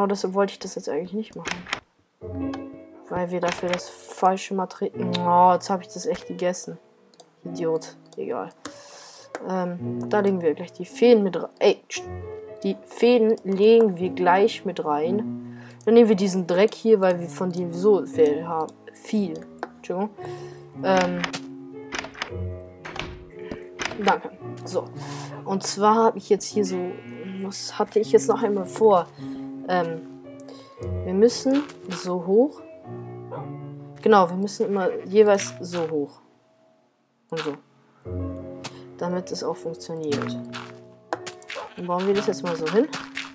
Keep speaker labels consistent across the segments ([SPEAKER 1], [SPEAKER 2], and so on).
[SPEAKER 1] Genau, deshalb wollte ich das jetzt eigentlich nicht machen. Weil wir dafür das falsche Material... Oh, jetzt habe ich das echt gegessen. Idiot. Egal. Da legen wir gleich die Fäden mit rein. Ey, die Fäden legen wir gleich mit rein. Dann nehmen wir diesen Dreck hier, weil wir von dem so viel haben. Viel. Entschuldigung. Danke. So. Und zwar habe ich jetzt hier so... Was hatte ich jetzt noch einmal vor? Wir müssen so hoch. Genau, wir müssen immer jeweils so hoch. Und so. Damit es auch funktioniert. Dann bauen wir das jetzt mal so hin.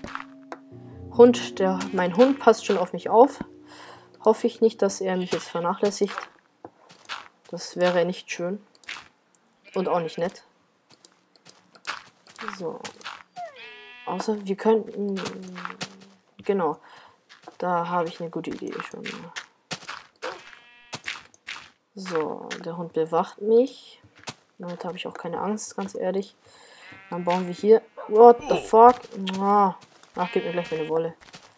[SPEAKER 1] Mein Hund passt schon auf mich auf. Hoffe ich nicht, dass er mich jetzt vernachlässigt. Das wäre nicht schön. Und auch nicht nett. So. Außer wir könnten... Genau. Da habe ich eine gute Idee schon. So, der Hund bewacht mich. Damit habe ich auch keine Angst, ganz ehrlich. Dann bauen wir hier... What the fuck? Ach, gib mir gleich meine Wolle.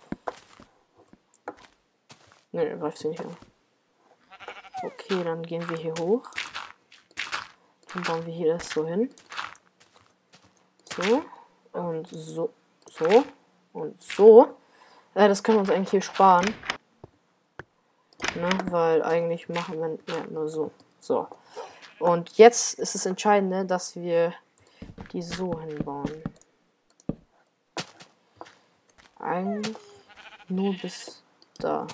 [SPEAKER 1] Ne, der greift sie nicht an. Okay, dann gehen wir hier hoch. Dann bauen wir hier das so hin. So. Und so. So. Und so. Das können wir uns eigentlich hier sparen. Ne, weil eigentlich machen wir ja nur so. So. Und jetzt ist es Entscheidende, dass wir die so hinbauen. Eigentlich nur bis da.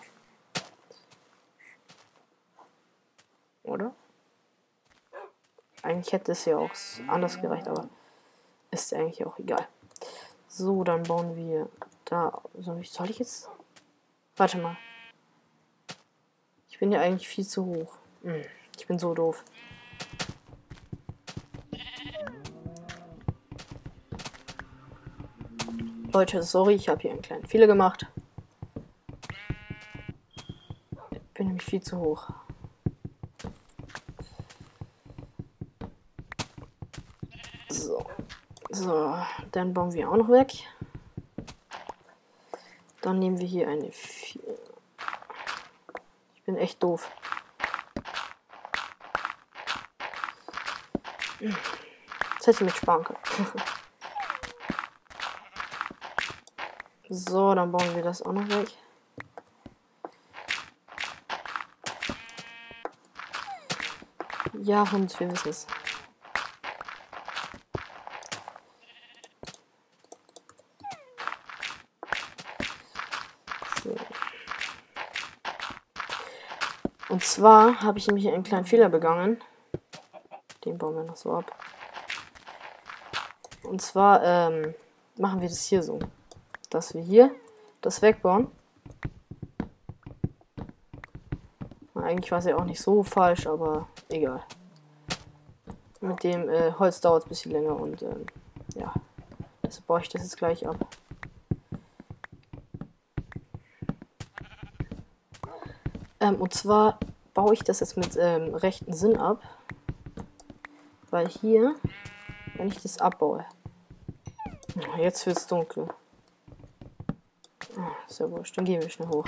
[SPEAKER 1] Oder? Eigentlich hätte es ja auch anders gereicht, aber ist eigentlich auch egal. So, dann bauen wir da. Soll ich jetzt... Warte mal. Ich bin ja eigentlich viel zu hoch. Ich bin so doof. Leute, sorry, ich habe hier einen kleinen Fehler gemacht. Ich bin nämlich viel zu hoch. So. So, dann bauen wir auch noch weg. Dann nehmen wir hier eine 4. Ich bin echt doof. Das hätte ich mit sparen können. So, dann bauen wir das auch noch weg. Ja, Hund, wir wissen es. So. Und zwar habe ich nämlich einen kleinen Fehler begangen. Den bauen wir noch so ab. Und zwar machen wir das hier so. Dass wir hier das wegbauen. Eigentlich war es ja auch nicht so falsch, aber egal. Mit dem Holz dauert es ein bisschen länger und ja, deshalb baue ich das jetzt gleich ab. Und zwar baue ich das jetzt mit rechten Sinn ab, weil hier, wenn ich das abbaue, jetzt wird es dunkel. Ist ja wurscht, dann gehen wir schnell hoch.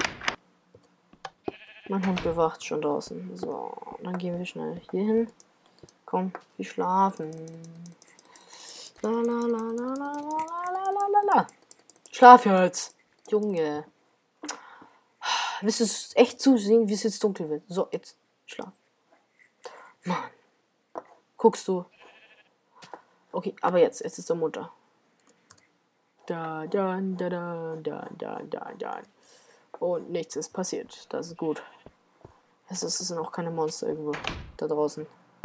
[SPEAKER 1] Mein Hund bewacht schon draußen. So, dann gehen wir schnell hier hin. Komm, wir schlafen. La la la la la la la la la. Schlaf jetzt, Junge. Willst du es echt zusehen, wie es jetzt dunkel wird? So, jetzt schlaf. Mann. Guckst du? Okay, aber jetzt ist der Mutter. Da, da, da, da, da, da, da, da. Und nichts ist passiert. Das ist gut. Es sind auch keine Monster irgendwo da draußen.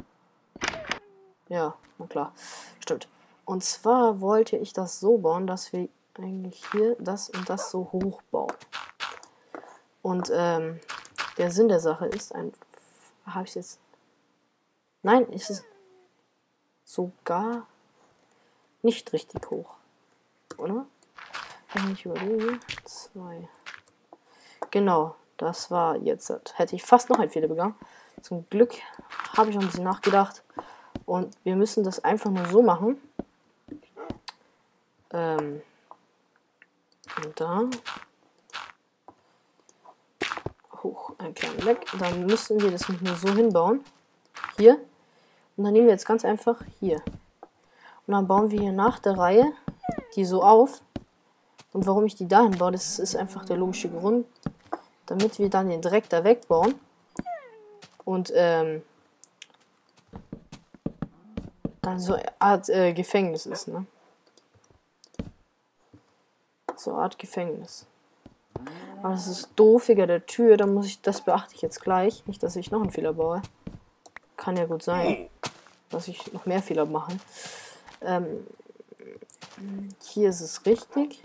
[SPEAKER 1] Ja, na klar. Stimmt. Und zwar wollte ich das so bauen, dass wir eigentlich hier das und das so hoch bauen. Und der Sinn der Sache ist habe ich jetzt... Nein, ist es sogar nicht richtig hoch. Oder? Kann ich überlegen. 2. Genau, das war jetzt. Hätte ich fast noch einen Fehler begangen. Zum Glück habe ich noch ein bisschen nachgedacht. Und wir müssen das einfach nur so machen. Und da. hoch, einen kleinen weg. Dann müssen wir das nicht nur so hinbauen. Hier. Und dann nehmen wir jetzt ganz einfach hier. Und dann bauen wir hier nach der Reihe die so auf. Und warum ich die dahin baue, das ist einfach der logische Grund. Damit wir dann den Dreck da wegbauen. Und dann so eine Art Gefängnis ist, ne? So eine Art Gefängnis. Aber das ist doof wegen der Tür, da muss ich, das beachte ich jetzt gleich. Nicht, dass ich noch einen Fehler baue. Kann ja gut sein, dass ich noch mehr Fehler mache. Hier ist es richtig.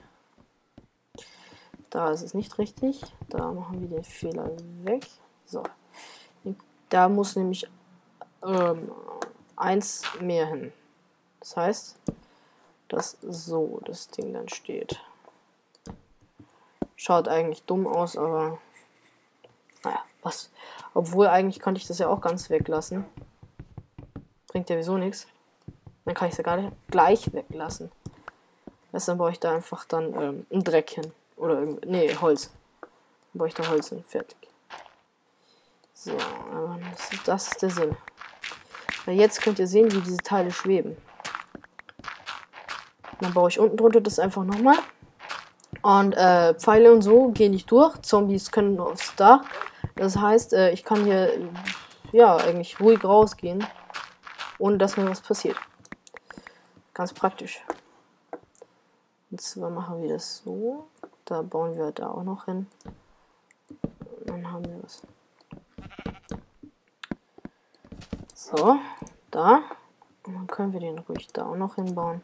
[SPEAKER 1] Da ist es nicht richtig. Da machen wir den Fehler weg. So. Da muss nämlich eins mehr hin. Das heißt, dass so das Ding dann steht. Schaut eigentlich dumm aus, aber naja, was. Obwohl eigentlich könnte ich das ja auch ganz weglassen. Bringt ja wieso nichts. Dann kann ich es ja gar nicht gleich weglassen. Dann baue ich da einfach dann einen Dreck hin. Oder irgendwie. Nee, Holz. Dann baue ich da Holz hin. Fertig. So, das ist der Sinn. Weil jetzt könnt ihr sehen, wie diese Teile schweben. Dann baue ich unten drunter das einfach nochmal. Und Pfeile und so gehen nicht durch. Zombies können nur aufs Dach. Das heißt, ich kann hier ja eigentlich ruhig rausgehen, ohne dass mir was passiert. Ganz praktisch. Und zwar machen wir das so. Da bauen wir da auch noch hin. Und dann haben wir was. So, da. Und dann können wir den ruhig da auch noch hinbauen.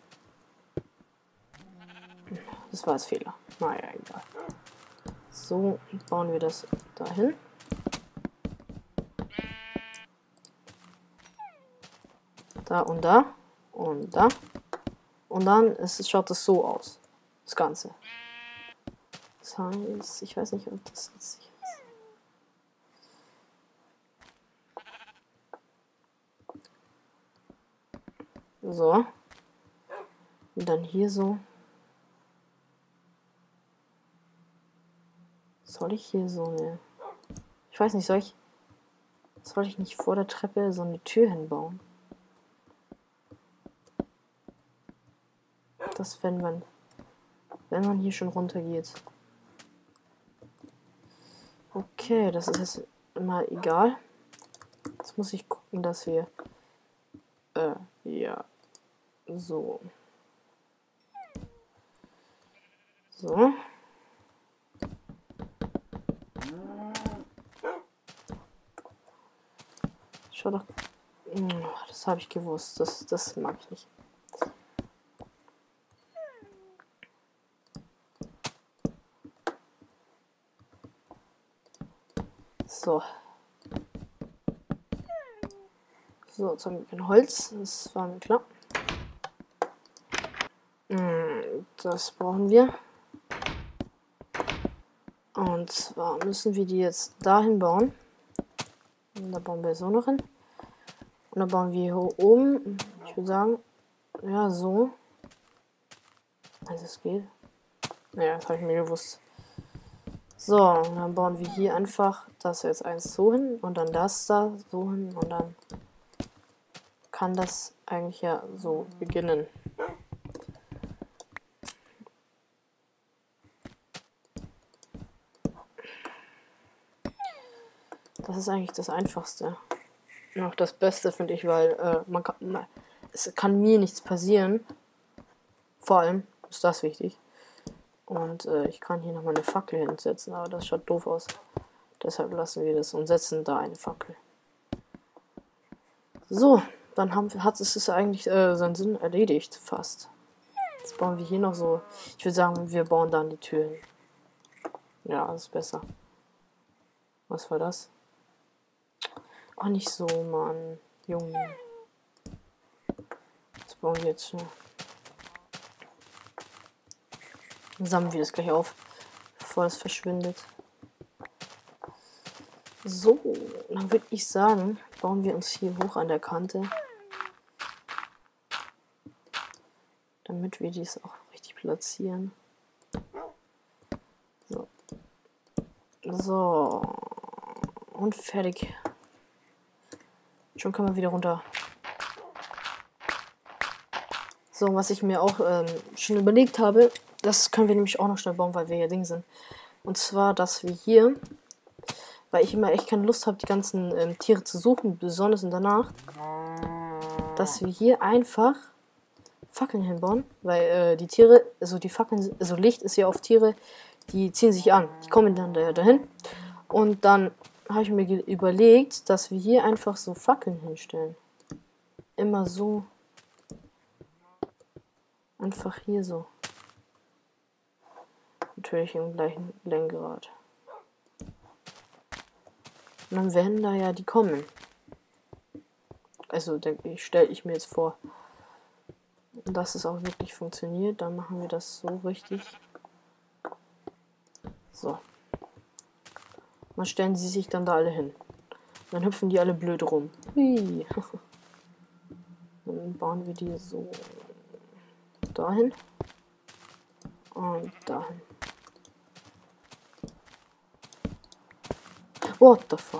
[SPEAKER 1] Das war das Fehler. Naja, egal. So, bauen wir das dahin. Da und da. Und da. Und dann schaut das so aus. Das Ganze. Das heißt, ich weiß nicht, ob das jetzt sicher ist. So. Und dann hier so. Soll ich hier so eine... Ich weiß nicht, soll ich nicht vor der Treppe so eine Tür hinbauen? Das, wenn man hier schon runter geht. Okay, das ist jetzt mal egal. Jetzt muss ich gucken, dass wir... ja. So. So. Schau doch. Das habe ich gewusst. Das mag ich nicht. So. So, jetzt haben wir kein Holz. Das war mir klar. Das brauchen wir. Und zwar müssen wir die jetzt dahin bauen. Und da bauen wir so noch hin. Und dann bauen wir hier oben, ich würde sagen, ja, so. Also es geht. Naja, das habe ich mir gewusst. So, und dann bauen wir hier einfach das jetzt eins so hin und dann das da so hin und dann kann das eigentlich ja so beginnen. Das ist eigentlich das Einfachste. Und auch das Beste, finde ich, weil es kann mir nichts passieren. Vor allem ist das wichtig. Und ich kann hier nochmal eine Fackel hinsetzen, aber das schaut doof aus. Deshalb lassen wir das und setzen da eine Fackel. So, dann hat es eigentlich seinen Sinn erledigt, fast. Jetzt bauen wir hier noch so. Ich würde sagen, wir bauen dann die Tür hin. Ja, das ist besser. Was war das? Ach, nicht so, Mann. Junge. Das bauen wir jetzt schon. Dann sammeln wir das gleich auf, bevor es verschwindet. So, dann würde ich sagen, bauen wir uns hier hoch an der Kante. Damit wir dies auch richtig platzieren. So. So. Und fertig. Schon kann man wieder runter. So, was ich mir auch schon überlegt habe, das können wir nämlich auch noch schnell bauen, weil wir hier Ding sind. Und zwar, dass wir hier, weil ich immer echt keine Lust habe, die ganzen Tiere zu suchen, besonders in der Nacht, dass wir hier einfach Fackeln hinbauen, weil die Tiere, also die Fackeln, also Licht ist ja auf Tiere, die ziehen sich an, die kommen dann dahin. Und dann habe ich mir überlegt, dass wir hier einfach so Fackeln hinstellen. Immer so. Einfach hier so. Natürlich im gleichen Längengrad. Und dann werden da ja die kommen. Also denke ich, stelle ich mir jetzt vor. Dass es auch wirklich funktioniert. Dann machen wir das so richtig. So. Dann stellen sie sich dann da alle hin. Dann hüpfen die alle blöd rum. Hui. Dann bauen wir die so dahin. Und dahin. What the fuck?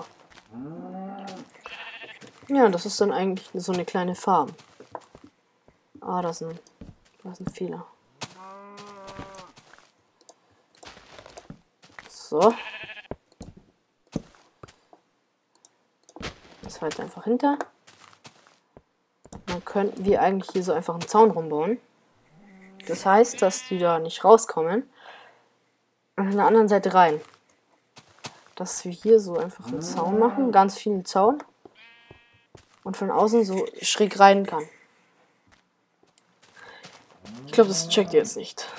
[SPEAKER 1] Ja, das ist dann eigentlich so eine kleine Farm. Ah, das ist ein Fehler. So. Das halt einfach hinter. Dann könnten wir eigentlich hier so einfach einen Zaun rumbauen. Das heißt, dass die da nicht rauskommen. Und an der anderen Seite rein. Dass wir hier so einfach einen Zaun machen. Ganz viel Zaun. Und von außen so schräg rein kann. Ich glaube, das checkt ihr jetzt nicht.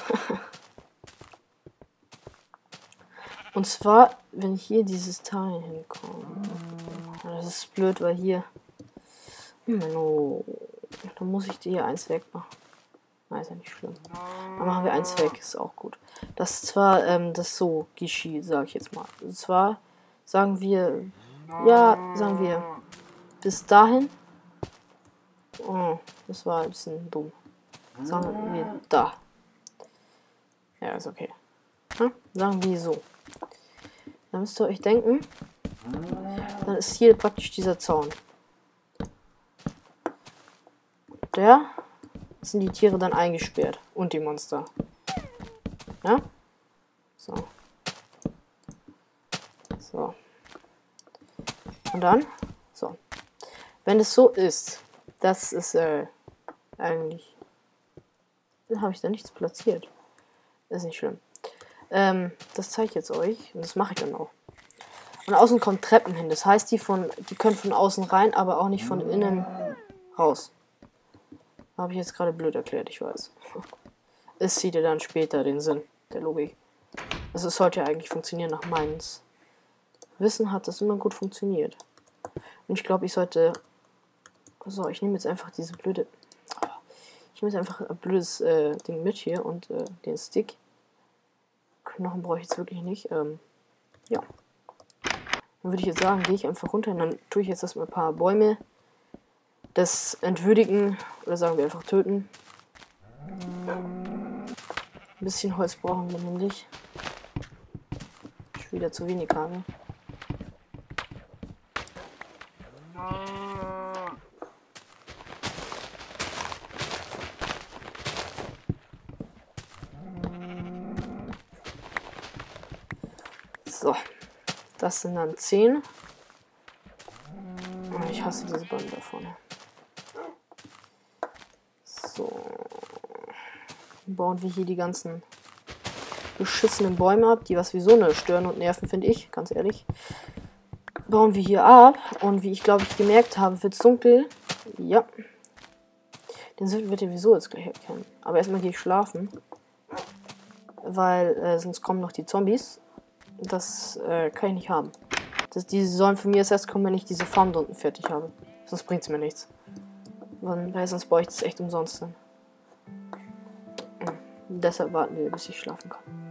[SPEAKER 1] Und zwar, wenn hier dieses Teil hinkommt. Das ist blöd, weil hier... No. Dann muss ich dir hier eins wegmachen. Nein, ist ja nicht schlimm. Dann machen wir eins weg, ist auch gut. Das ist zwar das so geschieht, sage ich jetzt mal. Und zwar sagen wir... Ja, sagen wir... Bis dahin. Oh, das war ein bisschen dumm. Sagen wir da. Ja, ist okay. Ja, sagen wir so. Dann müsst ihr euch denken, dann ist hier praktisch dieser Zaun. Der sind die Tiere dann eingesperrt. Und die Monster. Ja? So. So. Und dann, so. Wenn es so ist, das ist eigentlich... Dann habe ich da nichts platziert. Ist nicht schlimm. Das zeige ich jetzt euch. Und das mache ich dann auch. Und außen kommen Treppen hin. Das heißt, die können von außen rein, aber auch nicht von innen raus. Habe ich jetzt gerade blöd erklärt, ich weiß. Es sieht ja dann später den Sinn der Logik. Also es sollte ja eigentlich funktionieren nach meines Wissen hat das immer gut funktioniert. Und ich glaube, ich sollte... So, ich nehme jetzt einfach diese blöde... Ich nehme jetzt einfach ein blödes Ding mit hier und den Stick. Knochen brauche ich jetzt wirklich nicht. Ja. Dann würde ich jetzt sagen, gehe ich einfach runter und dann tue ich jetzt erstmal ein paar Bäume das entwürdigen oder sagen wir einfach töten. Ein bisschen Holz brauchen wir nämlich. Ich wieder zu wenig habe. So, das sind dann 10. Oh, ich hasse diese Bäume da vorne. So. Dann bauen wir hier die ganzen beschissenen Bäume ab, die was wie so eine stören und nerven, finde ich, ganz ehrlich. Bauen wir hier ab und wie ich glaube ich gemerkt habe, wird es dunkel. Ja. Den wird ihr wieso jetzt gleich erkennen. Aber erstmal gehe ich schlafen. Weil sonst kommen noch die Zombies. Das kann ich nicht haben. Die sollen von mir erst kommen, wenn ich diese Farm da unten fertig habe. Sonst bringt es mir nichts. Weil sonst brauche ich das echt umsonst dann. Deshalb warten wir, bis ich schlafen kann.